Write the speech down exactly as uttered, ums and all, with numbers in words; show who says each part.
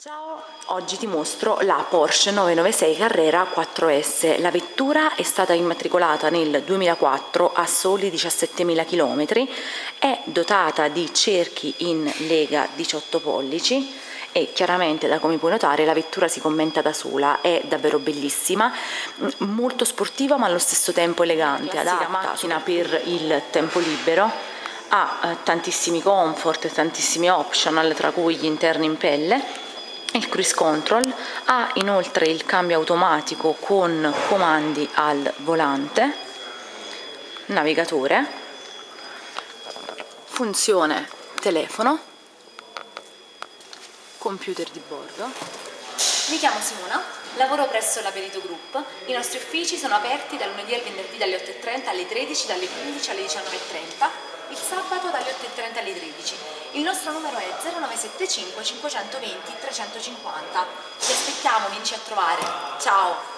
Speaker 1: Ciao, oggi ti mostro la Porsche novecentonovantasei Carrera quattro S. La vettura è stata immatricolata nel duemilaquattro a soli diciassettemila chilometri, è dotata di cerchi in lega diciotto pollici e chiaramente, da come puoi notare, la vettura si commenta da sola, è davvero bellissima, molto sportiva ma allo stesso tempo elegante, adatta macchina per il tempo libero. Ha eh, tantissimi comfort, tantissimi optional, tra cui gli interni in pelle, il cruise control, ha inoltre il cambio automatico con comandi al volante, navigatore, funzione telefono, computer di bordo. Mi chiamo Simona, lavoro presso la Perito Group. I nostri uffici sono aperti dal lunedì al venerdì dalle otto e trenta alle tredici, dalle quindici alle diciannove e trenta, il sabato dalle otto e trenta alle tredici. Il nostro numero è zero nove sette cinque cinquecentoventi trecentocinquanta. Ti aspettiamo, vienici a trovare. Ciao!